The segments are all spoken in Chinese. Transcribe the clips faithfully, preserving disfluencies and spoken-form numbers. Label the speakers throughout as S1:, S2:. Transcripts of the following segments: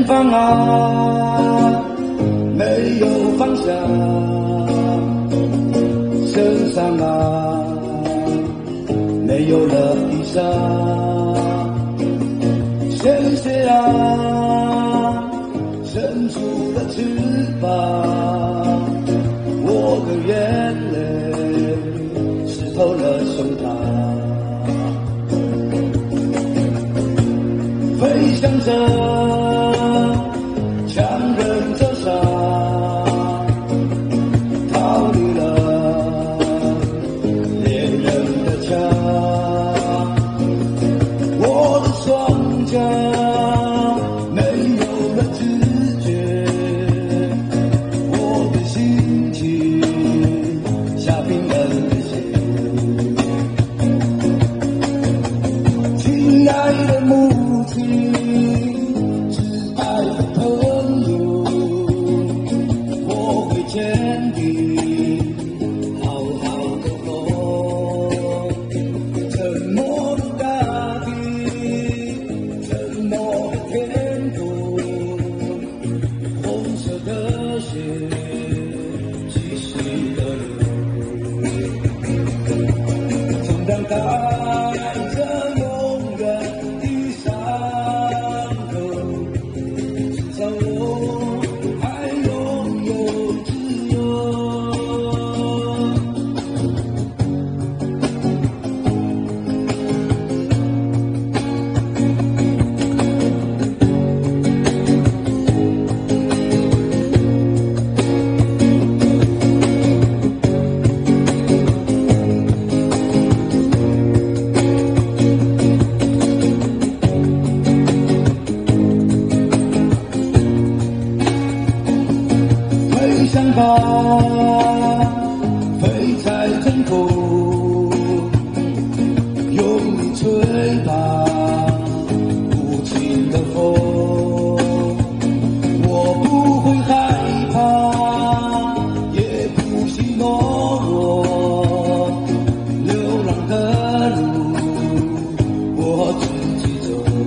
S1: 前方啊，没有方向，身上啊，没有了衣裳。谢谢啊，伸出了翅膀，我的眼泪湿透了胸膛，飞翔着强忍着伤，逃离了猎人的枪。我的双脚没有了知觉，我的心情下冰冷的雪。亲爱的母亲，挚爱的朋友，我会坚定好好的活。沉默的大地，沉默的天空，红色的血继续的流，总让带着永远的伤口，至少我还拥有自由。飞翔吧，飞在天空，用力吹吧无情的风。我不会害怕，也不许懦弱，流浪的路我自己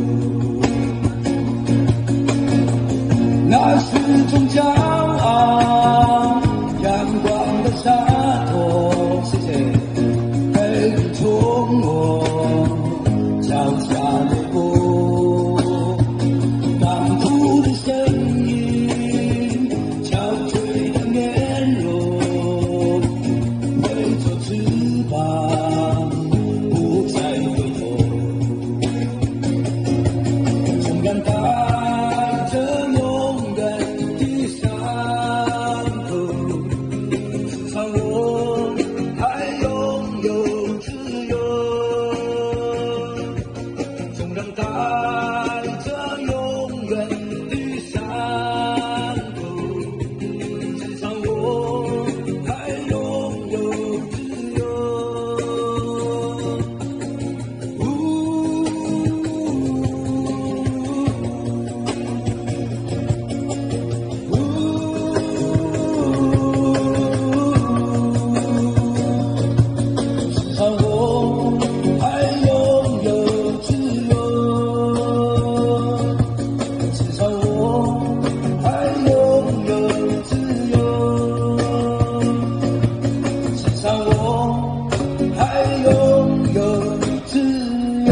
S1: 走，那是种骄傲，阳光的洒脱，谢谢，被你从我脚下流过，当初的声音，憔悴的面容，挥着翅膀，不再回头，纵然带着永远的伤口，至少我还拥有自由。纵然带着永远的伤口，至少我还拥有自由。至少我还拥有自由，至少我还拥有自由，至少我还拥有自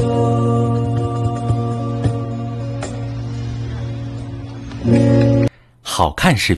S1: 由。
S2: 好看视